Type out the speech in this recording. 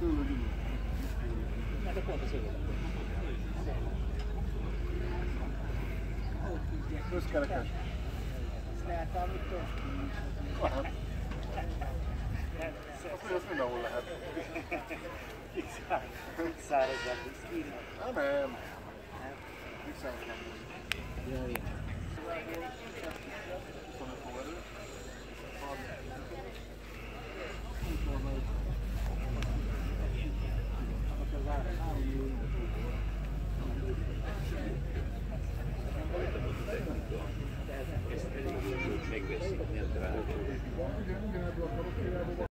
De pont az övé. Összkerekes. Lehet valamit Lehet. Azt mindenhol lehet. Szárazzabb viszki. Nem. Viszont nem. Jaj. Megveszik, nem drága.